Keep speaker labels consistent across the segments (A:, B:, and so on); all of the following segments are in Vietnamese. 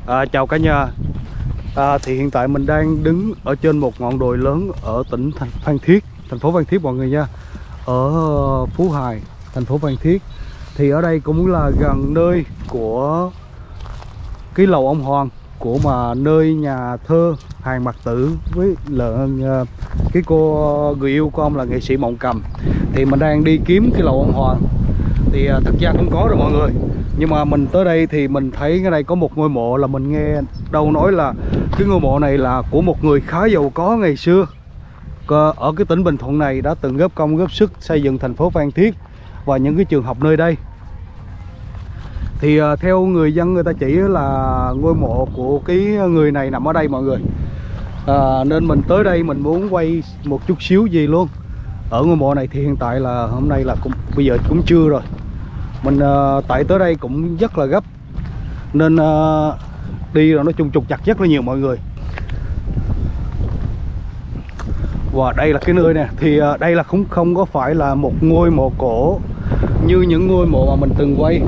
A: Chào cả nhà. Thì hiện tại mình đang đứng ở trên một ngọn đồi lớn ở tỉnh Phan Thiết, thành phố Phan Thiết mọi người nha. Ở Phú Hải, thành phố Phan Thiết. Thì ở đây cũng là gần nơi của cái lầu ông Hoàng, của mà nơi nhà thơ Hàn Mặc Tử với cái cô người yêu của ông là nghệ sĩ Mộng Cầm. Thì mình đang đi kiếm cái lầu ông Hoàng. Thì thật ra không có rồi mọi người. Nhưng mà mình tới đây thì mình thấy cái đây có một ngôi mộ, là mình nghe đâu nói là cái ngôi mộ này là của một người khá giàu có ngày xưa ở cái tỉnh Bình Thuận này, đã từng góp công góp sức xây dựng thành phố Phan Thiết và những cái trường học nơi đây. Thì theo người dân người ta chỉ là ngôi mộ của cái người này nằm ở đây mọi người. Nên mình tới đây mình muốn quay một chút xíu gì luôn ở ngôi mộ này. Thì hiện tại là hôm nay là bây giờ cũng trưa rồi. Mình tại tới đây cũng rất là gấp nên đi rồi nói chung trục trặc rất là nhiều mọi người. Và đây là cái nơi nè. Thì đây là cũng không có phải là một ngôi mộ cổ như những ngôi mộ mà mình từng quay.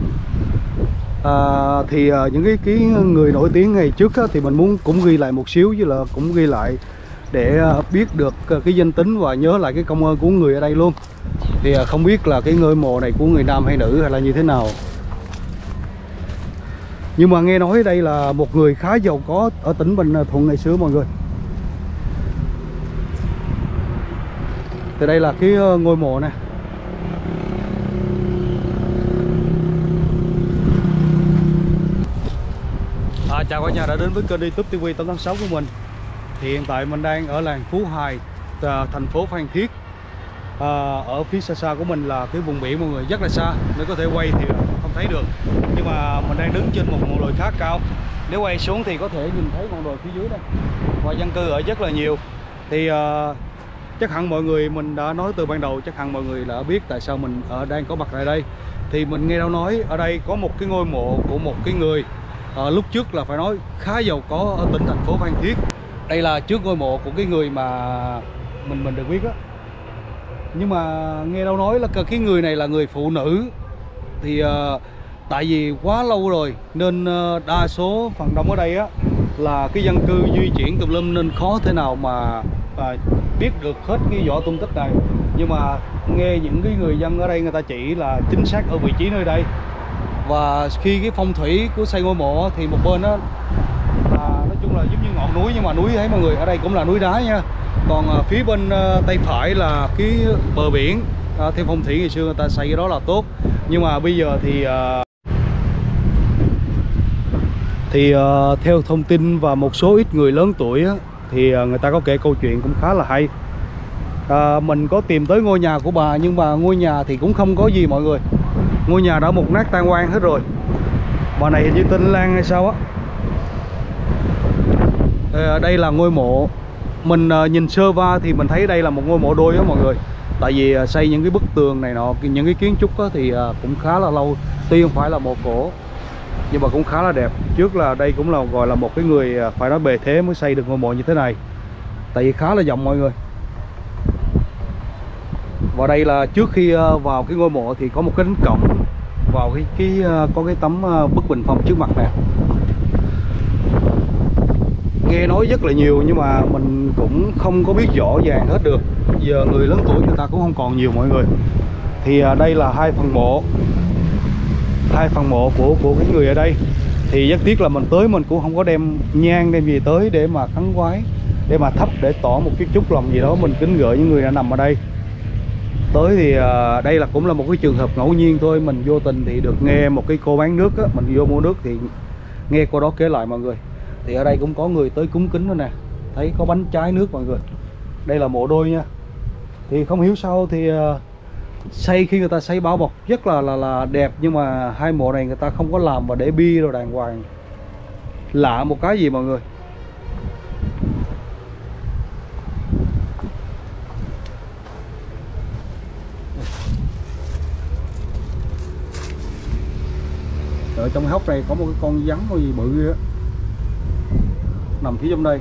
A: Thì những cái người nổi tiếng ngày trước á, thì mình muốn cũng ghi lại một xíu, với là cũng ghi lại để biết được cái danh tính và nhớ lại cái công ơn của người ở đây luôn. Thì không biết là cái ngôi mộ này của người nam hay nữ hay là như thế nào, nhưng mà nghe nói đây là một người khá giàu có ở tỉnh Bình Thuận ngày xưa mọi người. Thì đây là cái ngôi mộ nè. Chào cả nhà đã đến với kênh YouTube TV 886 của mình. Thì hiện tại mình đang ở làng Phú Hải, thành phố Phan Thiết. Ở phía xa xa của mình là cái vùng biển mọi người, rất là xa nếu có thể quay thì không thấy được. Nhưng mà mình đang đứng trên một ngọn đồi khá cao, nếu quay xuống thì có thể nhìn thấy ngọn đồi phía dưới đây và dân cư ở rất là nhiều. Thì chắc hẳn mọi người, mình đã nói từ ban đầu, chắc hẳn mọi người đã biết tại sao mình đang có mặt tại đây. Thì mình nghe đâu nói ở đây có một cái ngôi mộ của một cái người lúc trước là phải nói khá giàu có ở tỉnh thành phố Phan Thiết. Đây là trước ngôi mộ của cái người mà mình được biết á. Nhưng mà nghe đâu nói là cái người này là người phụ nữ. Thì tại vì quá lâu rồi nên đa số phần đông ở đây á là cái dân cư di chuyển tùm lum, nên khó thể nào mà biết được hết cái vỏ tung tích này. Nhưng mà nghe những cái người dân ở đây người ta chỉ là chính xác ở vị trí nơi đây. Và khi cái phong thủy của xây ngôi mộ thì một bên đó là nói chung là giống như ngọn núi, nhưng mà núi thấy mọi người ở đây cũng là núi đá nha. Còn phía bên tay phải là cái bờ biển. Theo phong thủy ngày xưa người ta xây cái đó là tốt. Nhưng mà bây giờ thì theo thông tin và một số ít người lớn tuổi á, thì người ta có kể câu chuyện cũng khá là hay. Mình có tìm tới ngôi nhà của bà, nhưng mà ngôi nhà thì cũng không có gì mọi người. Ngôi nhà đã mục nát tan hoang hết rồi. Bà này hình như tên Lan hay sao á. Đây là ngôi mộ. Mình nhìn sơ qua thì mình thấy đây là một ngôi mộ đôi á mọi người. Tại vì xây những cái bức tường này nọ, những cái kiến trúc á, thì cũng khá là lâu. Tuy không phải là mộ cổ nhưng mà cũng khá là đẹp. Trước là đây cũng là gọi là một cái người phải nói bề thế mới xây được ngôi mộ như thế này. Tại vì khá là rộng mọi người. Và đây là trước khi vào cái ngôi mộ thì có một cái cánh cổng vào có cái tấm bức bình phong trước mặt nè. Nghe nói rất là nhiều nhưng mà mình cũng không có biết rõ ràng hết được. Giờ người lớn tuổi người ta cũng không còn nhiều mọi người. Thì đây là hai phần mộ của cái người ở đây. Thì rất tiếc là mình tới mình cũng không có đem nhang đem gì tới để mà khấn vái, để mà thắp, để tỏ một cái chút lòng gì đó mình kính gửi những người đã nằm ở đây. Tới thì đây là cũng là một cái trường hợp ngẫu nhiên thôi. Mình vô tình thì được nghe một cái cô bán nước á, mình vô mua nước thì nghe cô đó kể lại mọi người. Thì ở đây cũng có người tới cúng kính nữa nè. Thấy có bánh trái nước mọi người. Đây là mộ đôi nha. Thì không hiểu sao thì khi người ta xây bao bọc rất là đẹp, nhưng mà hai mộ này người ta không có làm và để bi rồi đàng hoàng. Lạ một cái gì mọi người. Ở trong hốc này có một cái con rắn có gì bự á, nằm phía trong đây.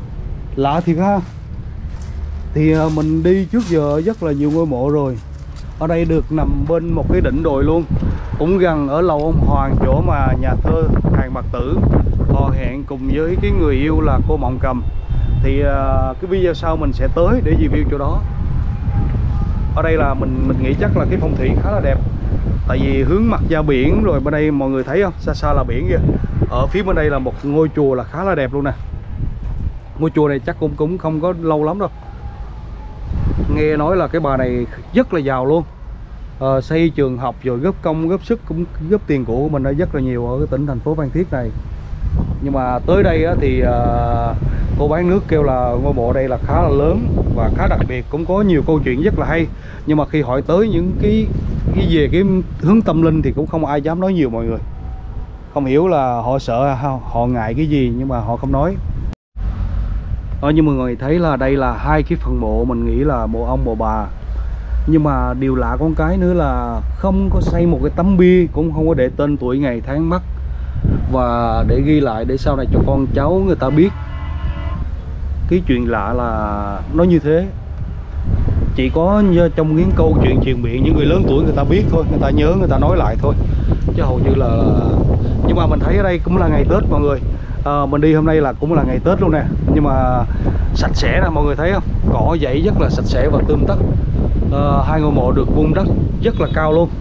A: Lạ thiệt ha. Thì mình đi trước giờ rất là nhiều ngôi mộ rồi, Ở đây được nằm bên một cái đỉnh đồi luôn, cũng gần ở lầu ông Hoàng, chỗ mà nhà thơ Hàng Bạc Tử họ hẹn cùng với cái người yêu là cô Mộng Cầm. Thì cái video sau mình sẽ tới để review chỗ đó. Ở đây là mình nghĩ chắc là cái phong thủy khá là đẹp, tại vì hướng mặt ra biển rồi. Bên đây mọi người thấy không, xa xa là biển kìa. Ở phía bên đây là một ngôi chùa là khá là đẹp luôn nè. Ngôi chùa này chắc cũng không có lâu lắm đâu. Nghe nói là cái bà này rất là giàu luôn, xây trường học rồi góp công góp sức, cũng góp tiền của mình rất là nhiều ở cái tỉnh thành phố Phan Thiết này. Nhưng mà tới đây á, thì cô bán nước kêu là ngôi mộ đây là khá là lớn và khá đặc biệt, cũng có nhiều câu chuyện rất là hay. Nhưng mà khi hỏi tới những cái về cái hướng tâm linh thì cũng không ai dám nói nhiều mọi người. Không hiểu là họ sợ, họ ngại cái gì nhưng mà họ không nói. Như mọi người thấy là đây là hai cái phần mộ, mình nghĩ là mộ ông mộ bà. Nhưng mà điều lạ con cái nữa là không có xây một cái tấm bia, cũng không có để tên tuổi ngày tháng mất, và để ghi lại để sau này cho con cháu người ta biết. Cái chuyện lạ là nó như thế, chỉ có trong những câu chuyện truyền miệng những người lớn tuổi người ta biết thôi, người ta nhớ, người ta nói lại thôi, chứ hầu như là. Nhưng mà mình thấy ở đây cũng là ngày Tết mọi người. Mình đi hôm nay là cũng là ngày Tết luôn nè, nhưng mà sạch sẽ nè, mọi người thấy không, cỏ dãy rất là sạch sẽ và tươm tất. Hai ngôi mộ được vun đất rất là cao luôn.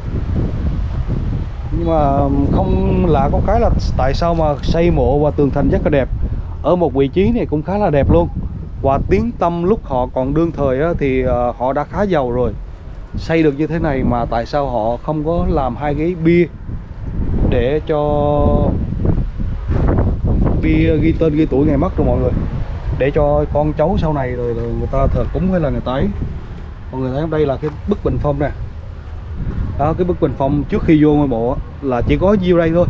A: Nhưng mà không lạ có cái là tại sao mà xây mộ và tường thành rất là đẹp, ở một vị trí này cũng khá là đẹp luôn. Và tiếng tăm lúc họ còn đương thời á, thì họ đã khá giàu rồi, xây được như thế này mà tại sao họ không có làm hai cái bia để cho bia ghi tên ghi tuổi ngày mất rồi mọi người, để cho con cháu sau này rồi người ta thờ cúng hay là người ta ấy. Mọi người thấy đây là cái bức bình phong nè. Đó, cái bức bình phong trước khi vô ngôi mộ là chỉ có nhiêu đây thôi.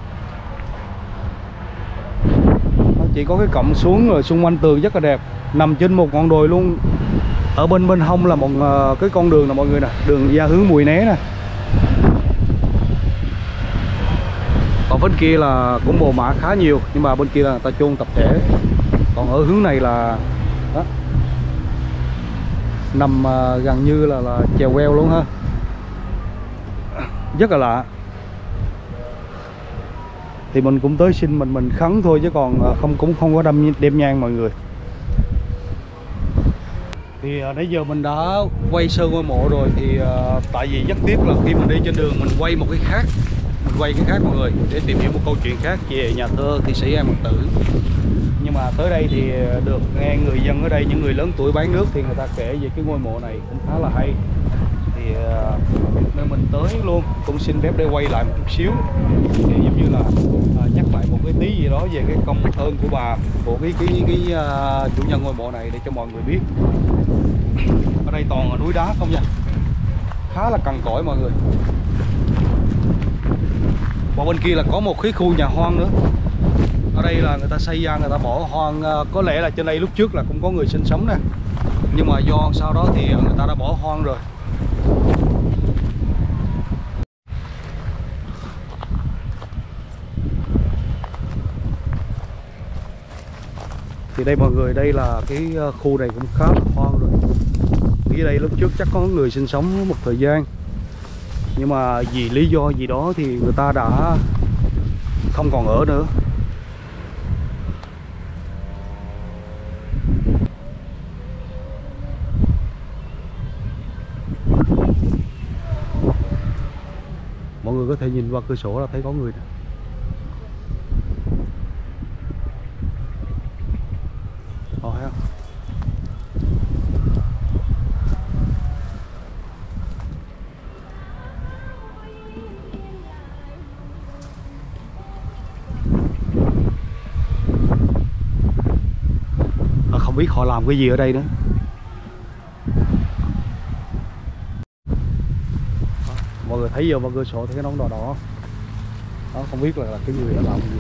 A: Chỉ có cái cổng xuống, rồi xung quanh tường rất là đẹp, nằm trên một ngọn đồi luôn. Ở bên hông là một cái con đường nè mọi người nè, đường ra hướng Mùi Né nè. Còn bên kia là cũng mồ mả khá nhiều, nhưng mà bên kia là người ta chôn tập thể. Còn ở hướng này là đó, nằm gần như là chèo queo luôn ha, rất là lạ. Thì mình cũng tới xin mình khấn thôi, chứ còn cũng không có đem nhang mọi người. Thì nãy giờ mình đã quay sơ ngôi mộ rồi, thì tại vì rất tiếc là khi mình đi trên đường mình quay một cái khác, mọi người, để tìm hiểu một câu chuyện khác về nhà thơ thi sĩ Hàng Bạc Tử. Nhưng mà tới đây thì được nghe người dân ở đây, những người lớn tuổi bán nước, thì người ta kể về cái ngôi mộ này cũng khá là hay. Thì nên mình tới luôn, cũng xin phép để quay lại một chút xíu, thì giống như là nhắc lại một cái tí gì đó về cái công ơn của bà, của cái chủ nhân ngôi mộ này, để cho mọi người biết. Ở đây toàn là núi đá không nha, khá là cằn cỗi mọi người. Và bên kia là có một cái khu nhà hoang nữa. Ở đây là người ta xây ra, người ta bỏ hoang. Có lẽ là trên đây lúc trước là cũng có người sinh sống nè, nhưng mà do sau đó thì người ta đã bỏ hoang rồi. Thì đây mọi người, đây là cái khu này cũng khá là hoang rồi. Ở đây lúc trước chắc có người sinh sống một thời gian, nhưng mà vì lý do gì đó thì người ta đã không còn ở nữa. Mọi người có thể nhìn qua cửa sổ là thấy có người nè. Thấy không? Không biết họ làm cái gì ở đây nữa. Mọi người thấy vô qua cửa sổ thấy cái nón đỏ đỏ đó, không biết là cái người đã làm cái gì.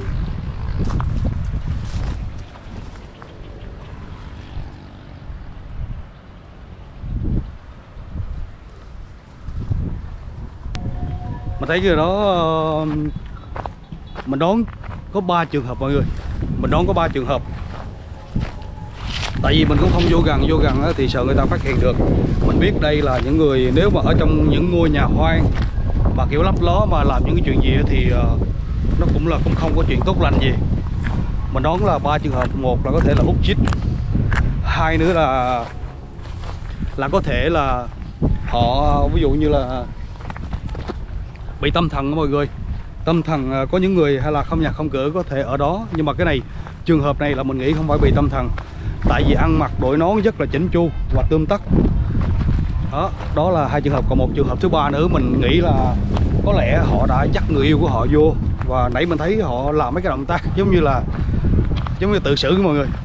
A: Mình thấy cái đó, mình đoán có 3 trường hợp mọi người. Mình đoán có 3 trường hợp. Tại vì mình cũng không vô gần thì sợ người ta phát hiện được. Mình biết đây là những người nếu mà ở trong những ngôi nhà hoang và kiểu lấp ló mà làm những cái chuyện gì thì nó cũng không có chuyện tốt lành gì. Mình đoán là 3 trường hợp, một là có thể là hút chích, hai nữa là có thể là họ ví dụ như là bị tâm thần đó mọi người. Tâm thần có những người hay là không nhà không cửa có thể ở đó, nhưng mà cái này trường hợp này là mình nghĩ không phải bị tâm thần, tại vì ăn mặc đội nón rất là chỉnh chu và tươm tất. Đó là hai trường hợp. Còn một trường hợp thứ ba nữa mình nghĩ là có lẽ họ đã dắt người yêu của họ vô, và nãy mình thấy họ làm mấy cái động tác giống như tự xử mọi người,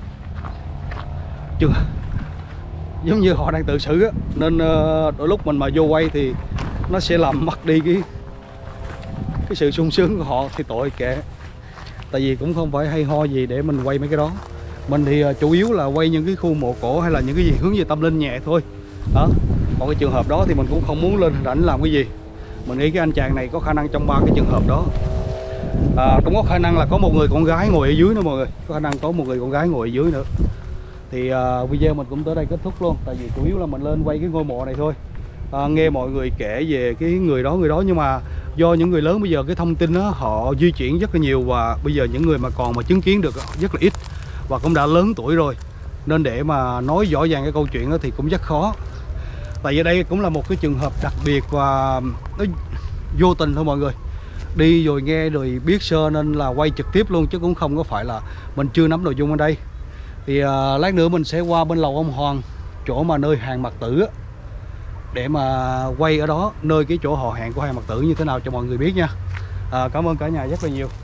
A: giống như họ đang tự xử á, nên đôi lúc mình mà vô quay thì nó sẽ làm mất đi cái sự sung sướng của họ, thì tội kệ, tại vì cũng không phải hay ho gì để mình quay mấy cái đó. Mình thì chủ yếu là quay những cái khu mộ cổ hay là những cái gì hướng về tâm linh nhẹ thôi đó. Còn cái trường hợp đó thì mình cũng không muốn lên hình ảnh làm cái gì. Mình nghĩ cái anh chàng này có khả năng trong ba cái trường hợp đó cũng có khả năng là có một người con gái ngồi ở dưới nữa mọi người, có khả năng có một người con gái ngồi ở dưới nữa. Thì video mình cũng tới đây kết thúc luôn, tại vì chủ yếu là mình lên quay cái ngôi mộ này thôi. Nghe mọi người kể về cái người đó, nhưng mà do những người lớn bây giờ cái thông tin đó họ di chuyển rất là nhiều, và bây giờ những người mà còn mà chứng kiến được rất là ít và cũng đã lớn tuổi rồi, nên để mà nói rõ ràng cái câu chuyện đó thì cũng rất khó. Tại vì đây cũng là một cái trường hợp đặc biệt và nó vô tình thôi mọi người, đi rồi nghe rồi biết sơ nên là quay trực tiếp luôn, chứ cũng không có phải là mình chưa nắm nội dung ở đây. Thì lát nữa mình sẽ qua bên lầu ông Hoàng, chỗ mà nơi hàng Mạc Tử á, để mà quay ở đó nơi cái chỗ họ hẹn của hàng Mạc Tử như thế nào cho mọi người biết nha. Cảm ơn cả nhà rất là nhiều.